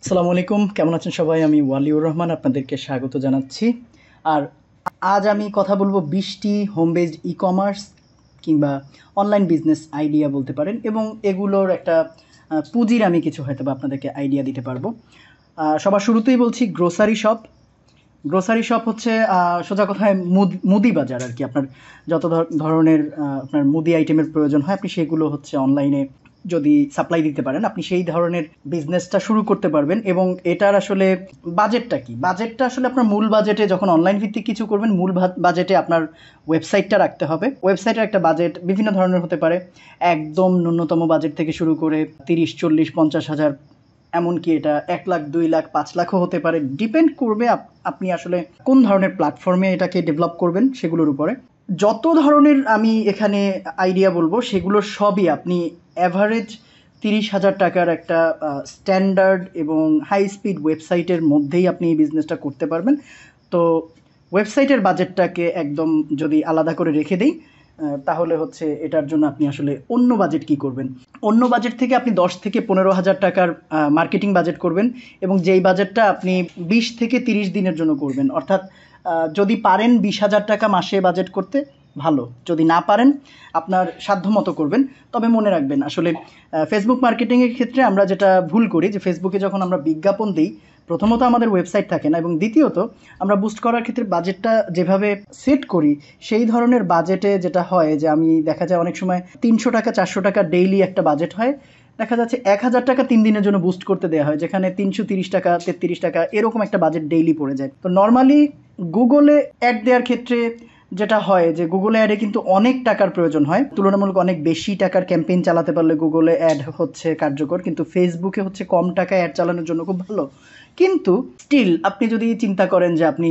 আসসালামু আলাইকুম, কেমন আছেন সবাই? আমি ওয়ালিউর রহমান আপনাদেরকে স্বাগত জানাচ্ছি। আর আজ আমি কথা বলবো 20টি হোম বেসড ই-কমার্স কিংবা অনলাইন বিজনেস আইডিয়া বলতে পারেন, এবং এগুলোর একটা পুঁজির আমি কিছু হয়তোবা আপনাদেরকে আইডিয়া দিতে পারবো। সবার শুরুতেই বলছি গ্রোসারি শপ। গ্রোসারি শপ হচ্ছে সোজা কথায় মুদি বাজার আর কি। আপনার যত ধরনের আপনার মুদি আইটেমের প্রয়োজন হয়, আপনি সেগুলো হচ্ছে অনলাইনে যদি সাপ্লাই দিতে পারেন, আপনি সেই ধরনের বিজনেসটা শুরু করতে পারবেন। এবং এটার আসলে বাজেটটা কি? বাজেটটা আসলে আপনার মূল বাজেটে, যখন অনলাইন ভিত্তিক কিছু করবেন, মূল বাজেটে আপনার ওয়েবসাইটটা রাখতে হবে। ওয়েবসাইটের একটা বাজেট বিভিন্ন ধরনের হতে পারে, একদম ন্যূনতম বাজেট থেকে শুরু করে 30, 40, 50 হাজার, এমনকি এটা 1 লাখ, 2 লাখ, 5 লাখও হতে পারে। ডিপেন্ড করবে আপনি আসলে কোন ধরনের প্ল্যাটফর্মে এটাকে ডেভেলপ করবেন সেগুলোর উপরে। যত ধরনের আমি এখানে আইডিয়া বলবো, সেগুলো সবই আপনি অ্যাভারেজ 30,000 টাকার একটা স্ট্যান্ডার্ড এবং হাই স্পিড ওয়েবসাইটের মধ্যেই আপনি এই বিজনেসটা করতে পারবেন। তো ওয়েবসাইটের বাজেটটাকে একদম যদি আলাদা করে রেখে দেই, তাহলে হচ্ছে এটার জন্য আপনি আসলে অন্য বাজেট কি করবেন? অন্য বাজেট থেকে আপনি 10 থেকে 15 হাজার টাকার মার্কেটিং বাজেট করবেন, এবং যেই বাজেটটা আপনি 20 থেকে 30 দিনের জন্য করবেন। অর্থাৎ যদি পারেন 20,000 টাকা মাসে বাজেট করতে ভালো, যদি না পারেন আপনার সাধ্যমতো করবেন। তবে মনে রাখবেন, আসলে ফেসবুক মার্কেটিংয়ের ক্ষেত্রে আমরা যেটা ভুল করি, যে ফেসবুকে যখন আমরা বিজ্ঞাপন দিই, প্রথমত আমাদের ওয়েবসাইট থাকে না, এবং দ্বিতীয়ত আমরা বুস্ট করার ক্ষেত্রে বাজেটটা যেভাবে সেট করি, সেই ধরনের বাজেটে যেটা হয় যে আমি দেখা যায় অনেক সময় 300 টাকা 400 টাকা ডেইলি একটা বাজেট হয়, দেখা যাচ্ছে 1,000 টাকা 3 দিনের জন্য বুস্ট করতে দেওয়া হয়, যেখানে 330 টাকা 33 টাকা এরকম একটা বাজেট ডেইলি পড়ে যায়। তো নর্মালি গুগলে অ্যাড দেওয়ার ক্ষেত্রে যেটা হয় যে গুগলে অ্যাডে কিন্তু অনেক টাকার প্রয়োজন হয়, তুলনামূলক অনেক বেশি টাকার ক্যাম্পেইন চালাতে পারলে গুগলে অ্যাড হচ্ছে কার্যকর, কিন্তু ফেসবুকে হচ্ছে কম টাকায় অ্যাড চালানোর জন্য খুব ভালো। কিন্তু স্টিল আপনি যদি চিন্তা করেন যে আপনি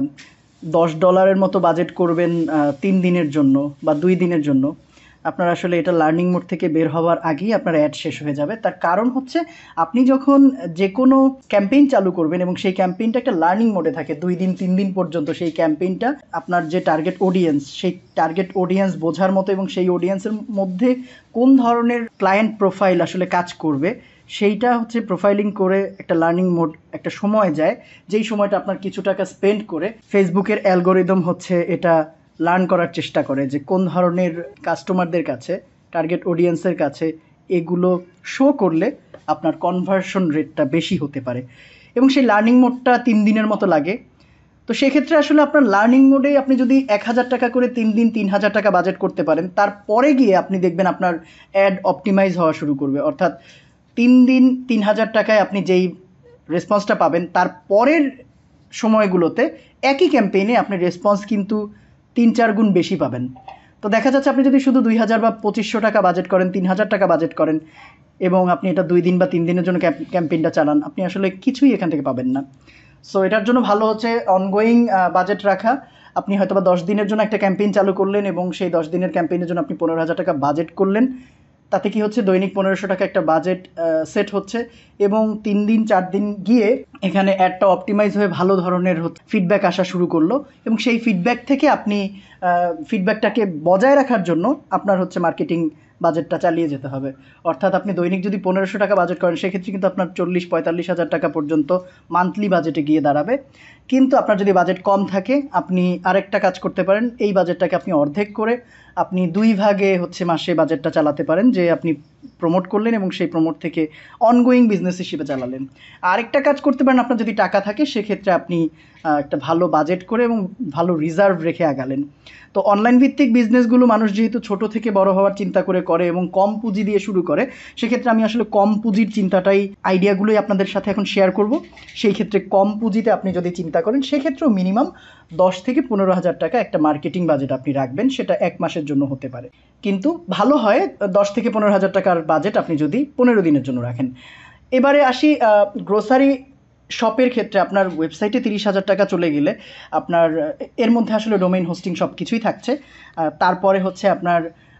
$10 মতো বাজেট করবেন 3 দিনের জন্য বা 2 দিনের জন্য, আপনার আসলে এটা লার্নিং মোড থেকে বের হওয়ার আগেই আপনার অ্যাড শেষ হয়ে যাবে। তার কারণ হচ্ছে, আপনি যখন যে কোনো ক্যাম্পেইন চালু করবেন এবং সেই ক্যাম্পেইনটা একটা লার্নিং মোডে থাকে 2 দিন 3 দিন পর্যন্ত, সেই ক্যাম্পেইনটা আপনার যে টার্গেট অডিয়েন্স, সেই টার্গেট অডিয়েন্স বোঝার মতো এবং সেই অডিয়েন্সের মধ্যে কোন ধরনের ক্লায়েন্ট প্রোফাইল আসলে কাজ করবে, সেইটা হচ্ছে প্রোফাইলিং করে একটা লার্নিং মোড একটা সময় যায়, যেই সময়টা আপনার কিছু টাকা স্পেন্ড করে ফেসবুকের অ্যালগোরিদম হচ্ছে এটা লার্ন করার চেষ্টা করে যে কোন ধরনের কাস্টমারদের কাছে, টার্গেট অডিয়েন্সের কাছে এগুলো শো করলে আপনার কনভার্সন রেটটা বেশি হতে পারে। এবং সেই লার্নিং মোডটা 3 দিনের মতো লাগে। তো সেক্ষেত্রে আসলে আপনার লার্নিং মোডে আপনি যদি 1,000 টাকা করে 3 দিন 3,000 টাকা বাজেট করতে পারেন, তারপরে গিয়ে আপনি দেখবেন আপনার অ্যাড অপটিমাইজ হওয়া শুরু করবে। অর্থাৎ 3 দিন 3,000 টাকায় আপনি যেই রেসপন্সটা পাবেন, তার পরের সময়গুলোতে একই ক্যাম্পেইনে আপনি রেসপন্স কিন্তু 3-4 গুণ বেশি পাবেন। তো দেখা যাচ্ছে আপনি যদি শুধু 2,000 বা 2,500 টাকা বাজেট করেন, 3,000 টাকা বাজেট করেন, এবং আপনি এটা 2 দিন বা 3 দিনের জন্য ক্যাম্পেইনটা চালান, আপনি আসলে কিছুই এখান থেকে পাবেন না। সো এটার জন্য ভালো হচ্ছে অনগোয়িং বাজেট রাখা। আপনি হয়তো বা 10 দিনের জন্য একটা ক্যাম্পেইন চালু করলেন, এবং সেই 10 দিনের ক্যাম্পেইনের জন্য আপনি 15,000 টাকা বাজেট করলেন। তাতে কি হচ্ছে, দৈনিক 1,500 টাকা একটা বাজেট সেট হচ্ছে, এবং 3 দিন 4 দিন গিয়ে এখানে অ্যাডটা অপটিমাইজ হয়ে ভালো ধরনের ফিডব্যাক আসা শুরু করলো, এবং সেই ফিডব্যাক থেকে আপনি ফিডব্যাকটাকে বজায় রাখার জন্য আপনার হচ্ছে মার্কেটিং বাজেটটা চালিয়ে যেতে হবে। অর্থাৎ আপনি দৈনিক যদি 1,500 টাকা বাজেট করেন, সেক্ষেত্রে কিন্তু আপনার 40-45 হাজার টাকা পর্যন্ত মান্থলি বাজেটে গিয়ে দাঁড়াবে। কিন্তু আপনার যদি বাজেট কম থাকে, আপনি আরেকটা কাজ করতে পারেন, এই বাজেটটাকে আপনি অর্ধেক করে আপনি 2 ভাগে হচ্ছে মাসে বাজেটটা চালাতে পারেন, যে আপনি প্রমোট করলেন এবং সেই প্রমোট থেকে অনগোয়িং বিজনেস হিসেবে চালালেন। আরেকটা কাজ করতে পারেন, আপনার যদি টাকা থাকে সেক্ষেত্রে আপনি একটা ভালো বাজেট করে এবং ভালো রিজার্ভ রেখে আগালেন। তো অনলাইন ভিত্তিক বিজনেসগুলো মানুষ যেহেতু ছোট থেকে বড় হওয়ার চিন্তা করে এবং কম পুঁজি দিয়ে শুরু করে, সেক্ষেত্রে আমি আসলে কম পুঁজির চিন্তাটাই, আইডিয়াগুলোই আপনাদের সাথে এখন শেয়ার করব। সেই ক্ষেত্রে কম পুঁজিতে আপনি যদি চিন্তা করেন, সেক্ষেত্রেও মিনিমাম 10 থেকে 15 হাজার টাকা একটা মার্কেটিং বাজেট আপনি রাখবেন, সেটা 1 মাসের জন্য হতে পারে। কিন্তু ভালো হয় 10 থেকে 15 হাজার টাকার বাজেট আপনি যদি 15 দিনের জন্য রাখেন। এবারে আসি গ্রোসারি শপের ক্ষেত্রে। আপনার ওয়েবসাইটে 30,000 টাকা চলে গেলে আপনার এর মধ্যে আসলে ডোমেইন হোস্টিং সব কিছুই থাকছে। তারপরে হচ্ছে আপনার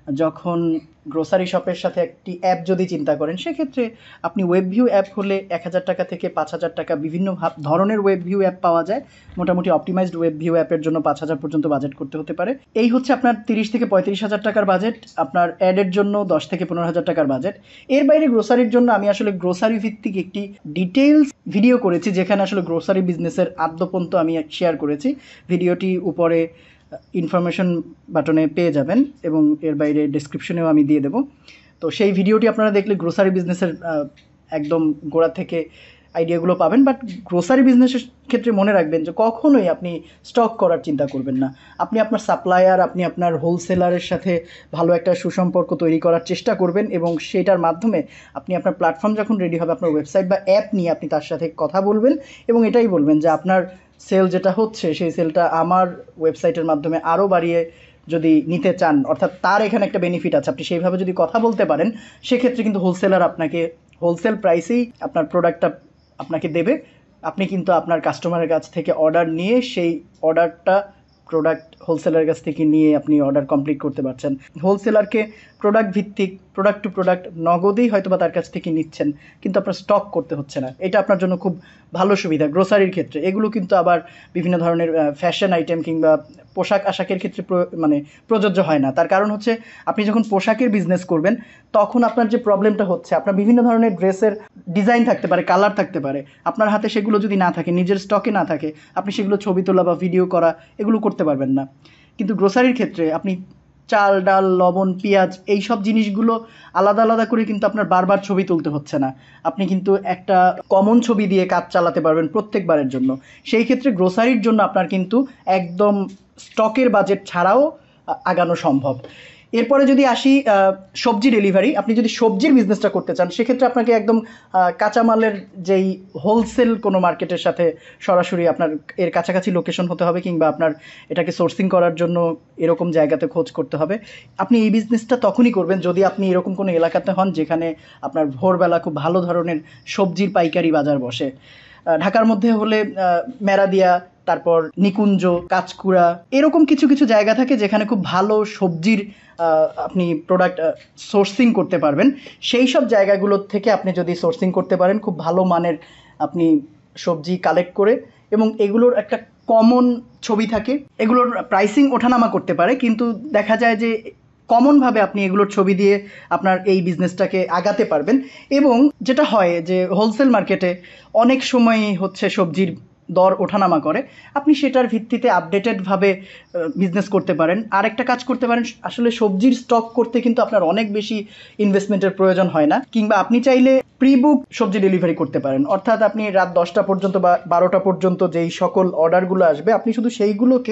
যখন গ্রোসারি শপের সাথে একটি অ্যাপ যদি চিন্তা করেন, সেক্ষেত্রে আপনি ওয়েব ভিউ অ্যাপ হলে ১,০০০ টাকা থেকে ৫,০০০ টাকা বিভিন্ন ধরনের ওয়েব ভিউ অ্যাপ পাওয়া যায়। মোটামুটি অপটিমাইজড ওয়েব ভিউ অ্যাপের জন্য ৫,০০০ পর্যন্ত বাজেট করতে হতে পারে। এই হচ্ছে আপনার ৩০ থেকে ৩৫,০০০ টাকার বাজেট, আপনার অ্যাডের জন্য ১০ থেকে ১৫,০০০ টাকার বাজেট। এর বাইরে গ্রোসারির জন্য আমি আসলে গ্রোসারি ভিত্তিক একটি ডিটেইলস ভিডিও করেছি, যেখানে আসলে গ্রোসারি বিজনেসের আদ্যপন্ত আমি শেয়ার করেছি। ভিডিওটি উপরে ইনফরমেশন বাটনে পেয়ে যাবেন এবং এর বাইরে ডেসক্রিপশনেও আমি দিয়ে দেবো। তো সেই ভিডিওটি আপনারা দেখলে গ্রোসারি বিজনেসের একদম গোড়া থেকে আইডিয়াগুলো পাবেন। বাট গ্রোসারি বিজনেসের ক্ষেত্রে মনে রাখবেন যে কখনোই আপনি স্টক করার চিন্তা করবেন না। আপনি আপনার সাপ্লায়ার, আপনি আপনার হোলসেলারের সাথে ভালো একটা সুসম্পর্ক তৈরি করার চেষ্টা করবেন এবং সেটার মাধ্যমে আপনি আপনার প্ল্যাটফর্ম যখন রেডি হবে, আপনার ওয়েবসাইট বা অ্যাপ নিয়ে আপনি তার সাথে কথা বলবেন এবং এটাই বলবেন যে আপনার সেল যেটা হচ্ছে সেই সেলটা আমার ওয়েবসাইটের মাধ্যমে আরও বাড়িয়ে যদি নিতে চান, অর্থাৎ তার এখানে একটা বেনিফিট আছে, আপনি সেইভাবে যদি কথা বলতে পারেন, সেক্ষেত্রে কিন্তু হোলসেলার আপনাকে হোলসেল প্রাইসেই আপনার প্রোডাক্টটা আপনাকে দেবে। আপনি কিন্তু আপনার কাস্টমারের কাছ থেকে অর্ডার নিয়ে সেই অর্ডারটা প্রোডাক্ট হোলসেলারের কাছ থেকে নিয়ে আপনি অর্ডার কমপ্লিট করতে পারছেন। হোলসেলারকে প্রোডাক্ট ভিত্তিক, প্রোডাক্ট টু প্রোডাক্ট নগদেই হয়তো বা তার কাছ থেকে নিচ্ছেন, কিন্তু আপনার স্টক করতে হচ্ছে না। এটা আপনার জন্য খুব ভালো সুবিধা গ্রোসারির ক্ষেত্রে। এগুলো কিন্তু আবার বিভিন্ন ধরনের ফ্যাশন আইটেম কিংবা পোশাক আশাকের ক্ষেত্রে প্রযোজ্য হয় না। তার কারণ হচ্ছে আপনি যখন পোশাকের বিজনেস করবেন, তখন আপনার যে প্রবলেমটা হচ্ছে, আপনার বিভিন্ন ধরনের ড্রেসের ডিজাইন থাকতে পারে, কালার থাকতে পারে, আপনার হাতে সেগুলো যদি না থাকে, নিজের স্টকে না থাকে, আপনি সেগুলো ছবি তোলা বা ভিডিও করা এগুলো করতে পারবেন না। কিন্তু গ্রোসারির ক্ষেত্রে আপনি চাল, ডাল, লবণ, পেঁয়াজ এই সব জিনিসগুলো আলাদা আলাদা করে কিন্তু আপনার বারবার ছবি তুলতে হচ্ছে না। আপনি কিন্তু একটা কমন ছবি দিয়ে কাজ চালাতে পারবেন প্রত্যেকবারের জন্য। সেই ক্ষেত্রে গ্রোসারির জন্য আপনার কিন্তু একদম স্টকের বাজেট ছাড়াও আগানো সম্ভব। এরপরে যদি আসি সবজি ডেলিভারি, আপনি যদি সবজির বিজনেসটা করতে চান, সেক্ষেত্রে আপনাকে একদম কাঁচামালের যেই হোলসেল কোনো মার্কেটের সাথে সরাসরি আপনার এর কাছাকাছি লোকেশন হতে হবে, কিংবা আপনার এটাকে সোর্সিং করার জন্য এরকম জায়গাতে খোঁজ করতে হবে। আপনি এই বিজনেসটা তখনই করবেন যদি আপনি এরকম কোনো এলাকাতে হন যেখানে আপনার ভোরবেলা খুব ভালো ধরনের সবজির পাইকারি বাজার বসে। ঢাকার মধ্যে হলে মেরাদিয়া, তারপর নিকুঞ্জ, কাঁচকুড়া, এরকম কিছু কিছু জায়গা থাকে যেখানে খুব ভালো সবজির আপনি প্রোডাক্ট সোর্সিং করতে পারবেন। সেই সব জায়গাগুলোর থেকে আপনি যদি সোর্সিং করতে পারেন খুব ভালো মানের আপনি সবজি কালেক্ট করে, এবং এগুলোর একটা কমন ছবি থাকে, এগুলোর প্রাইসিং ওঠানামা করতে পারে, কিন্তু দেখা যায় যে কমনভাবে আপনি এগুলোর ছবি দিয়ে আপনার এই বিজনেসটাকে আগাতে পারবেন। এবং যেটা হয় যে হোলসেল মার্কেটে অনেক সময় হচ্ছে সবজির দর ওঠানামা করে, আপনি সেটার ভিত্তিতে আপডেটেডভাবে বিজনেস করতে পারেন। আরেকটা কাজ করতে পারেন, আসলে সবজির স্টক করতে কিন্তু আপনার অনেক বেশি ইনভেস্টমেন্টের প্রয়োজন হয় না, কিংবা আপনি চাইলে প্রি বুক সবজি ডেলিভারি করতে পারেন। অর্থাৎ আপনি রাত 10টা পর্যন্ত বা 12টা পর্যন্ত যেই সকল অর্ডারগুলো আসবে, আপনি শুধু সেইগুলোকে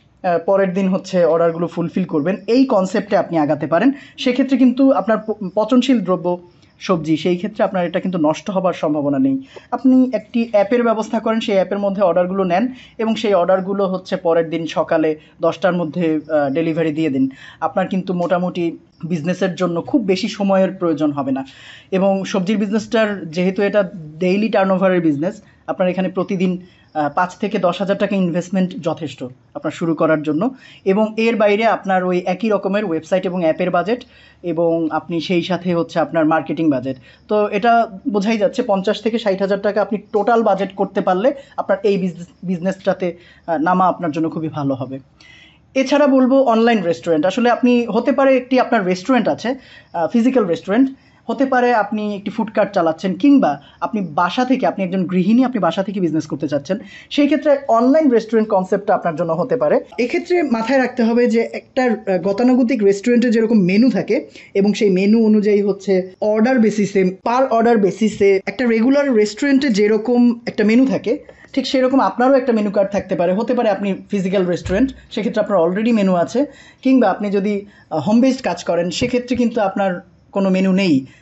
পরের দিন হচ্ছে অর্ডারগুলো ফুলফিল করবেন। এই কনসেপ্টে আপনি আগাতে পারেন। সেক্ষেত্রে কিন্তু আপনার পচনশীল দ্রব্য সবজি, সেই ক্ষেত্রে আপনার এটা কিন্তু নষ্ট হবার সম্ভাবনা নেই। আপনি একটি অ্যাপের ব্যবস্থা করেন, সেই অ্যাপের মধ্যে অর্ডারগুলো নেন এবং সেই অর্ডারগুলো হচ্ছে পরের দিন সকালে 10টার মধ্যে ডেলিভারি দিয়ে দিন। আপনার কিন্তু মোটামুটি বিজনেসের জন্য খুব বেশি সময়ের প্রয়োজন হবে না। এবং সবজির বিজনেসটার যেহেতু এটা ডেইলি টার্নওভারের বিজনেস, আপনার এখানে প্রতিদিন 5 থেকে 10,000 টাকা ইনভেস্টমেন্ট যথেষ্ট আপনার শুরু করার জন্য। এবং এর বাইরে আপনার ওই একই রকমের ওয়েবসাইট এবং অ্যাপের বাজেট, এবং আপনি সেই সাথে হচ্ছে আপনার মার্কেটিং বাজেট। তো এটা বোঝাই যাচ্ছে 50 থেকে 60,000 টাকা আপনি টোটাল বাজেট করতে পারলে আপনার এই বিজনেসটাতে নামা আপনার জন্য খুবই ভালো হবে। এছাড়া বলবো অনলাইন রেস্টুরেন্ট। আসলে আপনি হতে পারে একটি আপনার রেস্টুরেন্ট আছে, ফিজিক্যাল রেস্টুরেন্ট হতে পারে, আপনি একটি ফুড কার্ট চালাচ্ছেন, কিংবা আপনি বাসা থেকে, আপনি একজন গৃহিণী, আপনি বাসা থেকে বিজনেস করতে চাচ্ছেন, সেই ক্ষেত্রে অনলাইন রেস্টুরেন্ট কনসেপ্টটা আপনার জন্য হতে পারে। এক্ষেত্রে মাথায় রাখতে হবে যে একটা গতানুগতিক রেস্টুরেন্টে যেরকম মেনু থাকে এবং সেই মেনু অনুযায়ী হচ্ছে অর্ডার বেসিসে, পার অর্ডার বেসিসে একটা রেগুলার রেস্টুরেন্টে যেরকম একটা মেনু থাকে, ঠিক সেরকম আপনারও একটা মেনু কার্ড থাকতে পারে। হতে পারে আপনি ফিজিক্যাল রেস্টুরেন্ট, সেক্ষেত্রে আপনার অলরেডি মেনু আছে, কিংবা আপনি যদি হোম বেসড কাজ করেন, সেক্ষেত্রে কিন্তু আপনার কোনো মেনু নেই,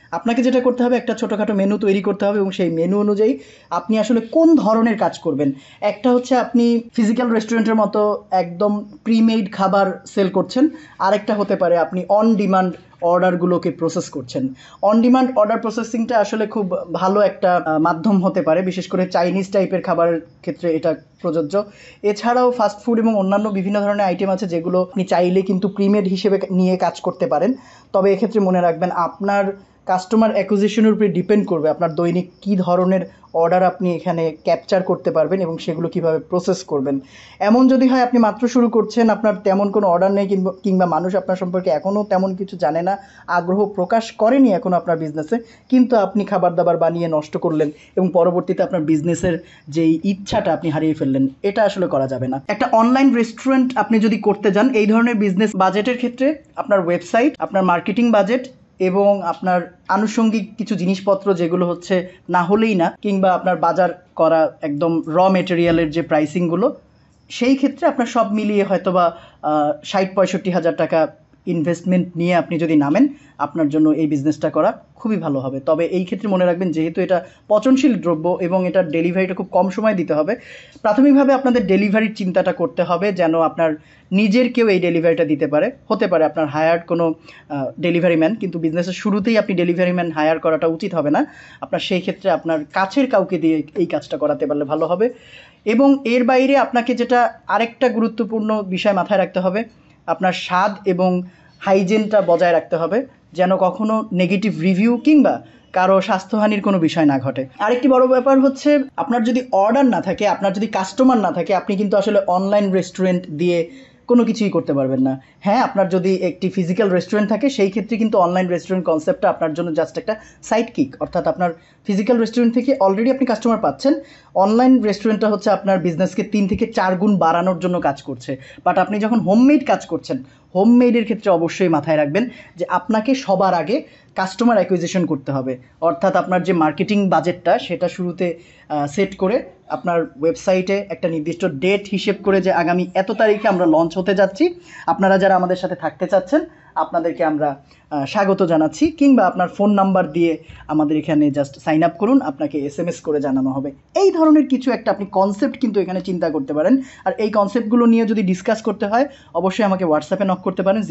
আপনাকে যেটা করতে হবে, একটা ছোটোখাটো মেনু তৈরি করতে হবে এবং সেই মেনু অনুযায়ী আপনি আসলে কোন ধরনের কাজ করবেন। একটা হচ্ছে আপনি ফিজিক্যাল রেস্টুরেন্টের মতো একদম প্রিমেড খাবার সেল করছেন, আরেকটা হতে পারে আপনি অন ডিমান্ড অর্ডারগুলোকে প্রসেস করছেন। অন ডিমান্ড অর্ডার প্রসেসিংটা আসলে খুব ভালো একটা মাধ্যম হতে পারে, বিশেষ করে চাইনিজ টাইপের খাবারের ক্ষেত্রে এটা প্রযোজ্য। এছাড়াও ফাস্ট ফুড এবং অন্যান্য বিভিন্ন ধরনের আইটেম আছে যেগুলো আপনি চাইলে কিন্তু প্রিমেড হিসেবে নিয়ে কাজ করতে পারেন। তবে এক্ষেত্রে মনে রাখবেন আপনার কাস্টমার অ্যাকুইজিশনের উপরে ডিপেন্ড করবে আপনার দৈনিক কী ধরনের অর্ডার আপনি এখানে ক্যাপচার করতে পারবেন এবং সেগুলো কিভাবে প্রসেস করবেন। এমন যদি হয় আপনি মাত্র শুরু করছেন, আপনার তেমন কোনো অর্ডার নেই, কিংবা মানুষ আপনার সম্পর্কে এখনও তেমন কিছু জানে না, আগ্রহ প্রকাশ করেনি এখনও আপনার বিজনেসে, কিন্তু আপনি খাবার দাবার বানিয়ে নষ্ট করলেন এবং পরবর্তীতে আপনার বিজনেসের যেই ইচ্ছাটা আপনি হারিয়ে ফেললেন, এটা আসলে করা যাবে না। একটা অনলাইন রেস্টুরেন্ট আপনি যদি করতে যান, এই ধরনের বিজনেস বাজেটের ক্ষেত্রে আপনার ওয়েবসাইট, আপনার মার্কেটিং বাজেট এবং আপনার আনুষঙ্গিক কিছু জিনিসপত্র যেগুলো হচ্ছে না হলেই না, কিংবা আপনার বাজার করা একদম র মেটেরিয়ালের যে প্রাইসিংগুলো, সেই ক্ষেত্রে আপনার সব মিলিয়ে হয়তো বা 60-65 হাজার টাকা ইনভেস্টমেন্ট নিয়ে আপনি যদি নামেন, আপনার জন্য এই বিজনেসটা করা খুবই ভালো হবে। তবে এই ক্ষেত্রে মনে রাখবেন, যেহেতু এটা পচনশীল দ্রব্য এবং এটার ডেলিভারিটা খুব কম সময় দিতে হবে, প্রাথমিকভাবে আপনাদের ডেলিভারির চিন্তাটা করতে হবে যেন আপনার নিজের কেউ এই ডেলিভারিটা দিতে পারে। হতে পারে আপনার হায়ার্ড কোনো ডেলিভারি ম্যান, কিন্তু বিজনেসের শুরুতেই আপনি ডেলিভারি ম্যান হায়ার করাটা উচিত হবে না। আপনার সেই ক্ষেত্রে আপনার কাছের কাউকে দিয়ে এই কাজটা করাতে পারলে ভালো হবে। এবং এর বাইরে আপনাকে যেটা আরেকটা গুরুত্বপূর্ণ বিষয় মাথায় রাখতে হবে, আপনার স্বাদ এবং হাইজিনটা বজায় রাখতে হবে, যেন কখনো নেগেটিভ রিভিউ কিংবা কারো স্বাস্থ্যহানির কোনো বিষয় না ঘটে। আরেকটি বড় ব্যাপার হচ্ছে, আপনার যদি অর্ডার না থাকে, আপনার যদি কাস্টমার না থাকে, আপনি কিন্তু আসলে অনলাইন রেস্টুরেন্ট দিয়ে কোনো কিছুই করতে পারবেন না। হ্যাঁ, আপনার যদি একটি ফিজিক্যাল রেস্টুরেন্ট থাকে, সেই ক্ষেত্রে কিন্তু অনলাইন রেস্টুরেন্ট কনসেপ্টটা আপনার জন্য জাস্ট একটা সাইড কিক, অর্থাৎ আপনার ফিজিক্যাল রেস্টুরেন্ট থেকে অলরেডি আপনি কাস্টমার পাচ্ছেন, অনলাইন রেস্টুরেন্টটা হচ্ছে আপনার বিজনেসকে 3 থেকে 4 গুণ বাড়ানোর জন্য কাজ করছে। বাট আপনি যখন হোমমেড কাজ করছেন, হোমমেডের ক্ষেত্রে অবশ্যই মাথায় রাখবেন যে আপনাকে সবার আগে কাস্টমার অ্যাকুইজিশন করতে হবে। অর্থাৎ আপনার যে মার্কেটিং বাজেটটা, সেটা শুরুতে সেট করে আপনার ওয়েবসাইটে একটা নির্দিষ্ট ডেট হিসেব করে যে আগামী এত তারিখে আমরা লঞ্চ হতে যাচ্ছি, আপনারা যারা আমাদের সাথে থাকতে চাচ্ছেন আপনাদেরকে আমরা স্বাগত জানাচ্ছি, কিংবা আপনার ফোন নাম্বার দিয়ে আমাদের এখানে জাস্ট সাইন আপ করুন, আপনাকে SMS করে জানানো হবে। এই ধরনের কিছু একটা আপনি কনসেপ্ট কিন্তু এখানে চিন্তা করতে পারেন। আর এই কনসেপ্টগুলো নিয়ে যদি ডিসকাস করতে হয়, অবশ্যই আমাকে হোয়াটসঅ্যাপে নক করতে পারেন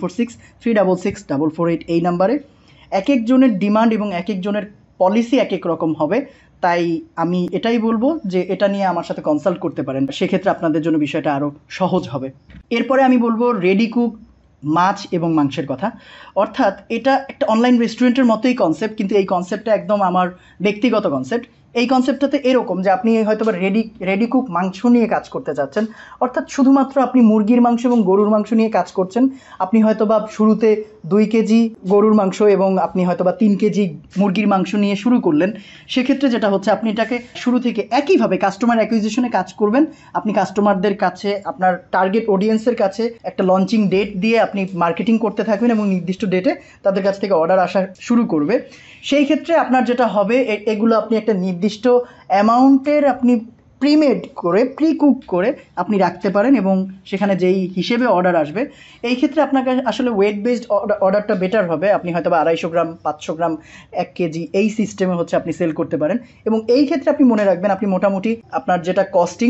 09463666448 এই নাম্বারে। এক একজনের ডিমান্ড এবং এক একজনের পলিসি এক এক রকম হবে, তাই আমি এটাই বলবো যে এটা নিয়ে আমার সাথে কনসাল্ট করতে পারেন, সেক্ষেত্রে আপনাদের জন্য বিষয়টা আরও সহজ হবে। এরপরে আমি বলবো রেডি কুক মাছ এবং মাংসের কথা। অর্থাৎ এটা একটা অনলাইন রেস্টুরেন্টের মতোই কনসেপ্ট, কিন্তু এই কনসেপ্টটা একদম আমার ব্যক্তিগত কনসেপ্ট। এই কনসেপ্টটাতে এরকম যে আপনি হয়তো বা রেডি কুক মাংস নিয়ে কাজ করতে চাচ্ছেন, অর্থাৎ শুধুমাত্র আপনি মুরগির মাংস এবং গরুর মাংস নিয়ে কাজ করছেন। আপনি হয়তো বা শুরুতে 2 কেজি গরুর মাংস এবং আপনি হয়তো বা 3 কেজি মুরগির মাংস নিয়ে শুরু করলেন। সেক্ষেত্রে যেটা হচ্ছে, আপনি এটাকে শুরু থেকে একইভাবে কাস্টমার অ্যাকুইজিশনে কাজ করবেন। আপনি কাস্টমারদের কাছে, আপনার টার্গেট অডিয়েন্সের কাছে একটা লঞ্চিং ডেট দিয়ে আপনি মার্কেটিং করতে থাকবেন এবং নির্দিষ্ট ডেটে তাদের কাছ থেকে অর্ডার আসা শুরু করবে। সেই ক্ষেত্রে আপনার যেটা হবে, এগুলো আপনি একটা নির্দিষ্ট অ্যামাউন্টের আপনি প্রিমেড করে, প্রি কুক করে আপনি রাখতে পারেন এবং সেখানে যেই হিসেবে অর্ডার আসবে, এই ক্ষেত্রে আপনাকে আসলে ওয়েট বেসড অর্ডারটা বেটার হবে। আপনি হয়তো বা 250 গ্রাম, 500 গ্রাম, 1 কেজি এই সিস্টেমে হচ্ছে আপনি সেল করতে পারেন। এবং এই ক্ষেত্রে আপনি মনে রাখবেন, আপনি মোটামুটি আপনার যেটা কস্টিং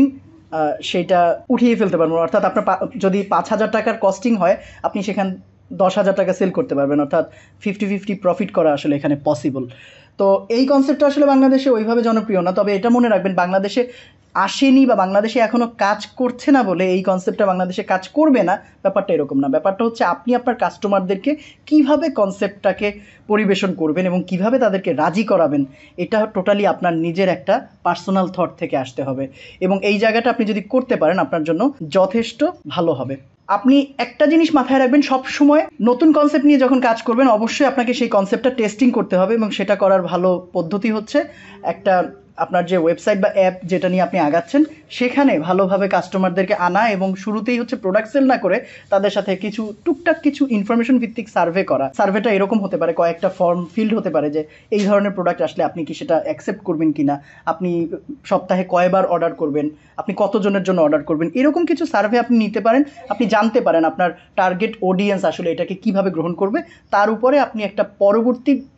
সেইটা উঠিয়ে ফেলতে পারবেন। অর্থাৎ আপনার যদি 5,000 টাকার কস্টিং হয়, আপনি সেখান 10,000 টাকা সেল করতে পারবেন, অর্থাৎ 50-50 প্রফিট করা আসলে এখানে পসিবল। তো এই কনসেপ্টটা আসলে বাংলাদেশে ওইভাবে জনপ্রিয় না, তবে এটা মনে রাখবেন, বাংলাদেশে আসেনি বা বাংলাদেশে এখনও কাজ করছে না বলে এই কনসেপ্টটা বাংলাদেশে কাজ করবে না, ব্যাপারটা এরকম না। ব্যাপারটা হচ্ছে আপনি আপনার কাস্টমারদেরকে কিভাবে কনসেপ্টটাকে পরিবেশন করবেন এবং কিভাবে তাদেরকে রাজি করাবেন, এটা টোটালি আপনার নিজের একটা পার্সোনাল থট থেকে আসতে হবে। এবং এই জায়গাটা আপনি যদি করতে পারেন, আপনার জন্য যথেষ্ট ভালো হবে। আপনি একটা জিনিস মাথায় রাখবেন, সব সময় নতুন কনসেপ্ট নিয়ে যখন কাজ করবেন, অবশ্যই আপনাকে সেই কনসেপ্টটা টেস্টিং করতে হবে এবং সেটা করার ভালো পদ্ধতি হচ্ছে একটা আপনার যে ওয়েবসাইট বা অ্যাপ যেটা নিয়ে আপনি আগাচ্ছেন, সেখানে ভালোভাবে কাস্টমারদেরকে আনা এবং শুরুতেই হচ্ছে প্রোডাক্ট সেল না করে তাদের সাথে কিছু টুকটাক কিছু ইনফরমেশন ভিত্তিক সার্ভে করা। সার্ভেটা এরকম হতে পারে, কয়েকটা ফর্ম ফিল্ড হতে পারে যে এই ধরনের প্রোডাক্ট আসলে আপনি কি সেটা অ্যাকসেপ্ট করবেন কি না, আপনি সপ্তাহে কয়বার অর্ডার করবেন, আপনি কতজনের জন্য অর্ডার করবেন, এরকম কিছু সার্ভে আপনি নিতে পারেন। আপনি জানতে পারেন আপনার টার্গেট অডিয়েন্স আসলে এটাকে কিভাবে গ্রহণ করবে, তার উপরে আপনি একটা পরবর্তী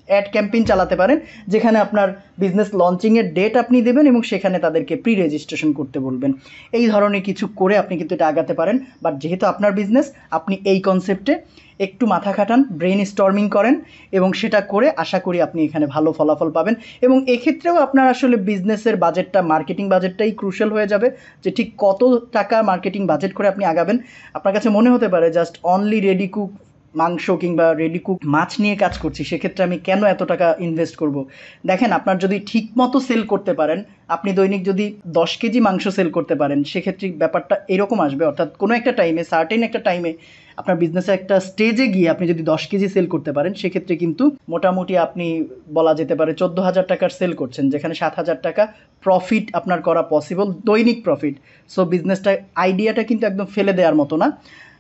অ্যাড ক্যাম্পেইন চালাতে পারেন, যেখানে আপনার বিজনেস লঞ্চিংয়ের ডেট আপনি দেবেন এবং সেখানে তাদেরকে প্রি রেজিস্ট্রেশন করতে বলবেন। এই ধরনের কিছু করে আপনি কিন্তু এটা আগাতে পারেন। বাট যেহেতু আপনার বিজনেস, আপনি এই কনসেপ্টে একটু মাথা খাটান, ব্রেন স্টর্মিং করেন এবং সেটা করে আশা করি আপনি এখানে ভালো ফলাফল পাবেন। এবং এক্ষেত্রেও আপনার আসলে বিজনেসের বাজেটটা, মার্কেটিং বাজেটটাই ক্রুশাল হয়ে যাবে, যে ঠিক কত টাকা মার্কেটিং বাজেট করে আপনি আগাবেন। আপনার কাছে মনে হতে পারে জাস্ট অনলি রেডি কুক মাংস কিংবা রেডি কুক মাছ নিয়ে কাজ করছি, সেক্ষেত্রে আমি কেন এত টাকা ইনভেস্ট করব। দেখেন, আপনার যদি ঠিক মতো সেল করতে পারেন, আপনি দৈনিক যদি 10 কেজি মাংস সেল করতে পারেন, সেক্ষেত্রে ব্যাপারটা এরকম আসবে, অর্থাৎ কোনো একটা টাইমে, সার্টেন একটা টাইমে আপনার বিজনেসে একটা স্টেজে গিয়ে আপনি যদি 10 কেজি সেল করতে পারেন, সেক্ষেত্রে কিন্তু মোটামুটি আপনি বলা যেতে পারে 14,000 টাকার সেল করছেন, যেখানে 7,000 টাকা প্রফিট আপনার করা পসিবল, দৈনিক প্রফিট। সো বিজনেসটা, আইডিয়াটা কিন্তু একদম ফেলে দেওয়ার মতো না।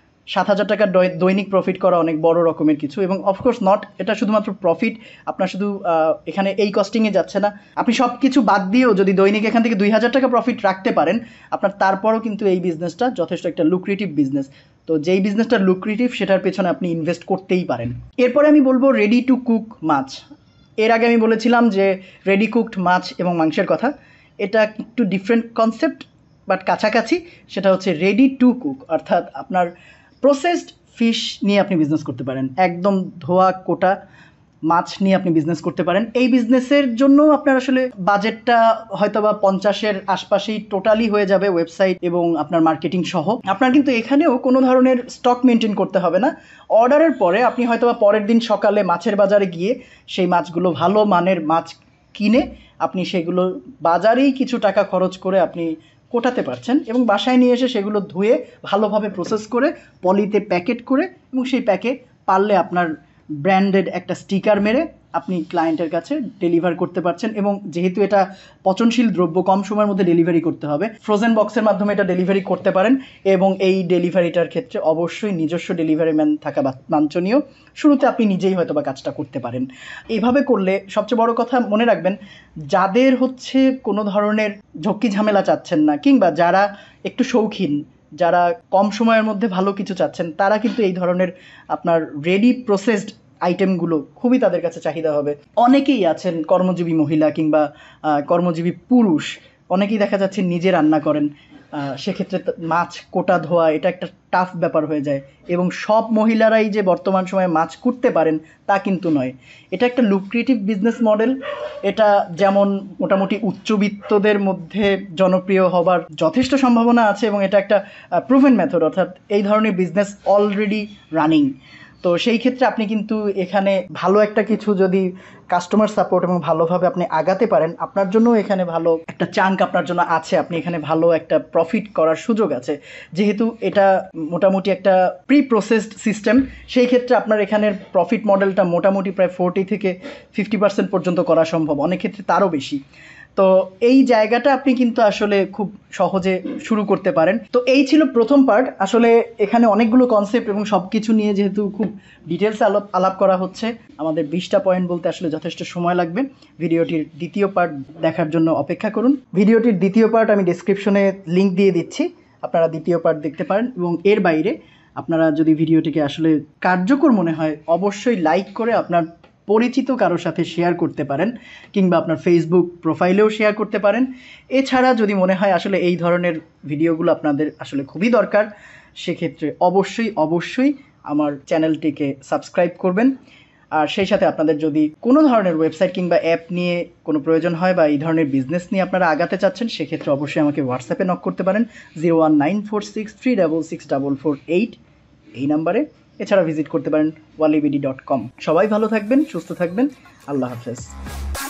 7,000 টাকার দৈনিক প্রফিট করা অনেক বড় রকমের কিছু। এবং অফকোর্স নট এটা শুধুমাত্র প্রফিট, আপনার শুধু এখানে এই কস্টিংয়ে যাচ্ছে না, আপনি সব কিছু বাদ দিয়েও যদি দৈনিক এখান থেকে 2,000 টাকা প্রফিট রাখতে পারেন আপনার, তারপরও কিন্তু এই বিজনেসটা যথেষ্ট একটা লুক্রেটিভ বিজনেস। তো যেই বিজনেসটা লুক্রেটিভ সেটার পেছনে আপনি ইনভেস্ট করতেই পারেন। এরপরে আমি বলবো রেডি টু কুক মাছ। এর আগে আমি বলেছিলাম যে রেডি কুকড মাছ এবং মাংসের কথা, এটা একটু ডিফারেন্ট কনসেপ্ট বাট কাছাকাছি। সেটা হচ্ছে রেডি টু কুক, অর্থাৎ আপনার প্রসেসড ফিশ নিয়ে আপনি বিজনেস করতে পারেন, একদম ধোয়া কোটা মাছ নিয়ে আপনি বিজনেস করতে পারেন। এই বিজনেসের জন্য আপনার আসলে বাজেটটা হয়তো বা 50-এর আশপাশেই টোটালি হয়ে যাবে, ওয়েবসাইট এবং আপনার মার্কেটিং সহ। আপনার কিন্তু এখানেও কোনো ধরনের স্টক মেনটেন করতে হবে না। অর্ডারের পরে আপনি হয়তো বা পরের দিন সকালে মাছের বাজারে গিয়ে সেই মাছগুলো, ভালো মানের মাছ কিনে আপনি সেগুলো বাজারেই কিছু টাকা খরচ করে আপনি কোটাতে পারছেন এবং বাসায় নিয়ে এসে সেগুলো ধুয়ে ভালোভাবে প্রসেস করে পলিতে প্যাকেট করে এবং সেই প্যাকে পারলে আপনার ব্র্যান্ডেড একটা স্টিকার মেরে আপনি ক্লায়েন্টের কাছে ডেলিভার করতে পারছেন। এবং যেহেতু এটা পচনশীল দ্রব্য, কম সময়ের মধ্যে ডেলিভারি করতে হবে, ফ্রোজেন বক্সের মাধ্যমে এটা ডেলিভারি করতে পারেন। এবং এই ডেলিভারিটার ক্ষেত্রে অবশ্যই নিজস্ব ডেলিভারি ম্যান থাকা বাঞ্ছনীয়। শুরুতে আপনি নিজেই হয়তো বা কাজটা করতে পারেন। এইভাবে করলে সবচেয়ে বড় কথা মনে রাখবেন, যাদের হচ্ছে কোনো ধরনের ঝক্কি ঝামেলা চাচ্ছেন না, কিংবা যারা একটু শৌখিন, যারা কম সময়ের মধ্যে ভালো কিছু চাচ্ছেন, তারা কিন্তু এই ধরনের আপনার রেডি প্রসেসড আইটেমগুলো খুবই তাদের কাছে চাহিদা হবে। অনেকেই আছেন কর্মজীবী মহিলা কিংবা কর্মজীবী পুরুষ, অনেকেই দেখা যাচ্ছে নিজে রান্না করেন, সেক্ষেত্রে মাছ কোটা ধোয়া এটা একটা টাফ ব্যাপার হয়ে যায়। এবং সব মহিলারাই যে বর্তমান সময়ে মাছ কুটতে পারেন তা কিন্তু নয়। এটা একটা লুক্রেটিভ বিজনেস মডেল। এটা যেমন মোটামুটি উচ্চবিত্তদের মধ্যে জনপ্রিয় হবার যথেষ্ট সম্ভাবনা আছে এবং এটা একটা প্রুভেন মেথড, অর্থাৎ এই ধরনের বিজনেস অলরেডি রানিং। তো সেই ক্ষেত্রে আপনি কিন্তু এখানে ভালো একটা কিছু যদি কাস্টমার সাপোর্ট এবং ভালোভাবে আপনি আগাতে পারেন, আপনার জন্য এখানে ভালো একটা চাঙ্ক আপনার জন্য আছে, আপনি এখানে ভালো একটা প্রফিট করার সুযোগ আছে। যেহেতু এটা মোটামুটি একটা প্রি প্রসেসড সিস্টেম, সেই ক্ষেত্রে আপনার এখানের প্রফিট মডেলটা মোটামুটি প্রায় 40 থেকে 50% পর্যন্ত করা সম্ভব, অনেক ক্ষেত্রে তারও বেশি। তো এই জায়গাটা আপনি কিন্তু আসলে খুব সহজে শুরু করতে পারেন। তো এই ছিল প্রথম পার্ট। আসলে এখানে অনেকগুলো কনসেপ্ট এবং সব কিছু নিয়ে যেহেতু খুব ডিটেলসে আলাপ করা হচ্ছে, আমাদের 20টা পয়েন্ট বলতে আসলে যথেষ্ট সময় লাগবে। ভিডিওটির দ্বিতীয় পার্ট দেখার জন্য অপেক্ষা করুন। ভিডিওটির দ্বিতীয় পার্ট আমি ডেসক্রিপশনে লিঙ্ক দিয়ে দিচ্ছি, আপনারা দ্বিতীয় পার্ট দেখতে পারেন। এবং এর বাইরে আপনারা যদি ভিডিওটিকে আসলে কার্যকর মনে হয়, অবশ্যই লাইক করে আপনার পরিচিত কারোর সাথে শেয়ার করতে পারেন, কিংবা আপনার ফেসবুক প্রোফাইলেও শেয়ার করতে পারেন। এছাড়া যদি মনে হয় আসলে এই ধরনের ভিডিওগুলো আপনাদের আসলে খুবই দরকার, সেক্ষেত্রে অবশ্যই আমার চ্যানেলটিকে সাবস্ক্রাইব করবেন। আর সেই সাথে আপনাদের যদি কোনো ধরনের ওয়েবসাইট কিংবা অ্যাপ নিয়ে কোনো প্রয়োজন হয় বা এই ধরনের বিজনেস নিয়ে আপনারা আগাতে চাচ্ছেন, সেক্ষেত্রে অবশ্যই আমাকে হোয়াটসঅ্যাপে নক করতে পারেন 01946364448 এই নাম্বারে। এছাড়া ভিজিট করতে পারেন walibidi.com। সবাই ভালো থাকবেন, সুস্থ থাকবেন, আল্লাহ হাফেজ।